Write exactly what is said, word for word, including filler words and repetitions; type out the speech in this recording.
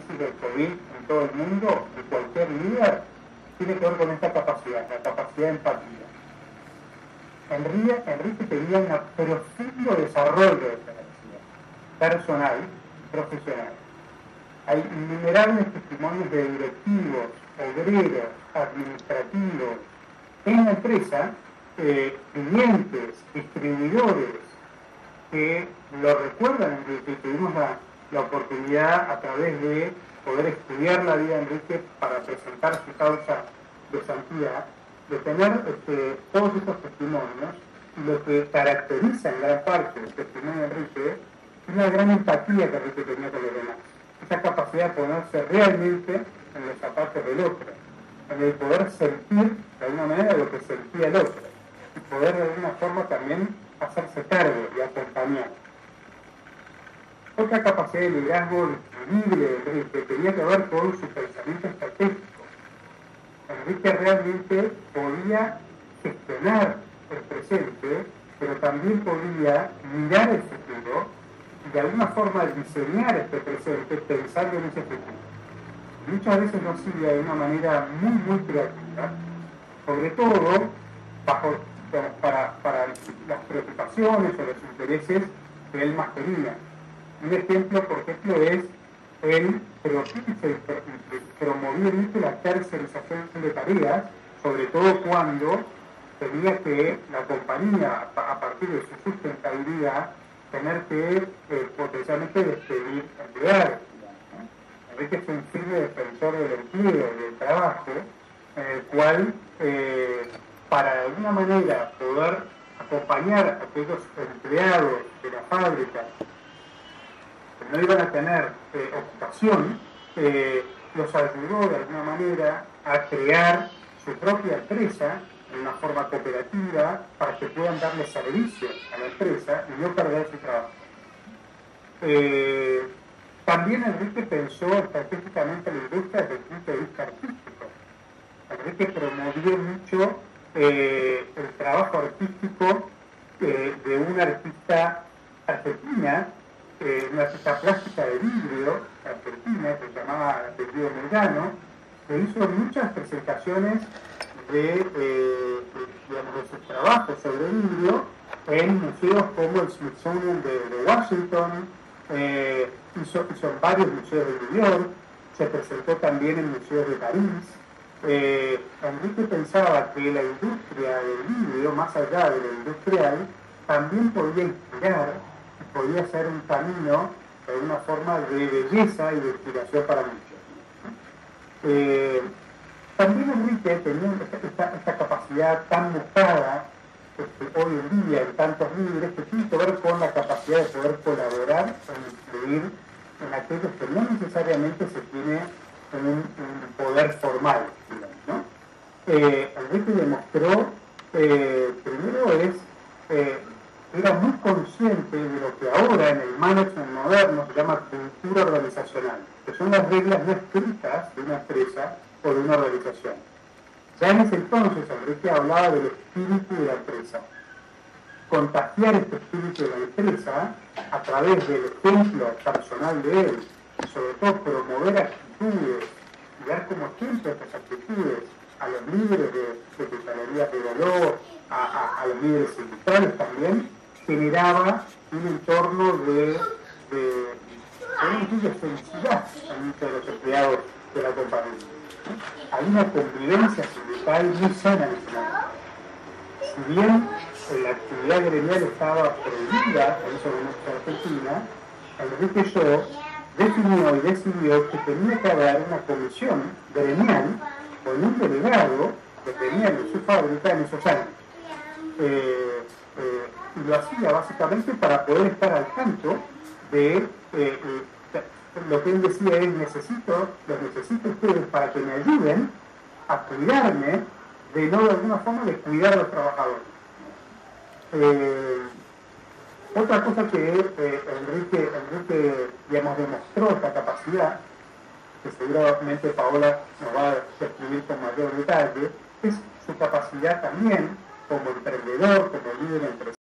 crisis del COVID en todo el mundo, de cualquier líder, tiene que ver con esta capacidad, la capacidad de empatía. Enrique, Enrique tenía un profundo desarrollo de esta capacidad, personal, profesional. Hay innumerables testimonios de directivos, obreros, administrativos, en la empresa, eh, clientes, distribuidores, que lo recuerdan, que tuvimos la, la oportunidad a través de poder estudiar la vida de Enrique para presentar su causa de santidad, de tener este, todos estos testimonios. Y lo que caracteriza en gran parte el testimonio de Enrique es la gran empatía que Enrique tenía con los demás, esa capacidad de ponerse realmente en los zapatos del otro, en el poder sentir de alguna manera lo que sentía el otro y poder de alguna forma también hacerse cargo y acompañar. Otra capacidad de liderazgo disponible de Enrique tenía que ver con su pensamiento estratégico. Enrique realmente podía gestionar el presente, pero también podía mirar el futuro y de alguna forma diseñar este presente pensando en ese futuro. Muchas veces lo hacía de una manera muy, muy creativa, sobre todo bajo, para, para las preocupaciones o los intereses que él más tenía. Un ejemplo, por ejemplo, es el promover la tercerización de tareas, sobre todo cuando tenía que la compañía, a partir de su sustentabilidad, tener que eh, potencialmente despedir empleados. Enrique es un firme defensor del empleo, del trabajo, en el cual, eh, para de alguna manera poder acompañar a aquellos empleados de la fábrica que no iban a tener eh, ocupación, eh, los ayudó de alguna manera a crear su propia empresa en una forma cooperativa para que puedan darle servicio a la empresa y no perder su trabajo. Eh, también Enrique pensó estratégicamente en la industria desde el punto de vista artístico. Enrique promovió mucho eh, el trabajo artístico eh, de una artista argentina, eh, una artista plástica de vidrio argentina, que se llamaba Vidrio Melgano, que hizo muchas presentaciones de, eh, de, digamos, de sus trabajos sobre vidrio en museos como el Smithsonian de, de Washington, eh, hizo, hizo en varios museos de New York, se presentó también en museos de París. Eh, Enrique pensaba que la industria del vidrio, más allá de lo industrial, también podía inspirar y podía ser un camino de una forma de belleza y de inspiración para muchos. Eh, también Enrique tenía esta, esta capacidad tan buscada este, hoy en día en tantos líderes, que tiene que ver con la capacidad de poder colaborar e influir en aquellos que no necesariamente se tiene en un, un poder formal, digamos, ¿no? Eh, Enrique demostró, eh, primero es, eh, era muy consciente de lo que ahora en el management moderno se llama cultura organizacional, que son las reglas no escritas de una empresa o de una organización. Ya en ese entonces Enrique hablaba del espíritu de la empresa. Contagiar este espíritu de la empresa a través del ejemplo personal de él, y sobre todo promover actitudes y dar como ejemplo estas actitudes a los líderes de secretarías de valor, a, a, a los líderes sindicales también, generaba un entorno de, de, de, de felicidad a muchos de los empleados de la compañía. Hay una convivencia sindical muy sana en ese momento. Si bien la actividad gremial estaba prohibida en ese momento en Argentina, Enrique Yo definió y decidió que tenía que haber una comisión gremial con un delegado que tenía en su fábrica en esos años. Eh, eh, y lo hacía básicamente para poder estar al tanto de eh, eh, lo que él decía es: necesito, los necesito ustedes para que me ayuden a cuidarme de no de alguna forma de cuidar a los trabajadores. Eh, otra cosa que eh, Enrique, Enrique digamos, demostró esta capacidad, que seguramente Paola nos va a describir con mayor detalle, es su capacidad también como emprendedor, como líder empresarial.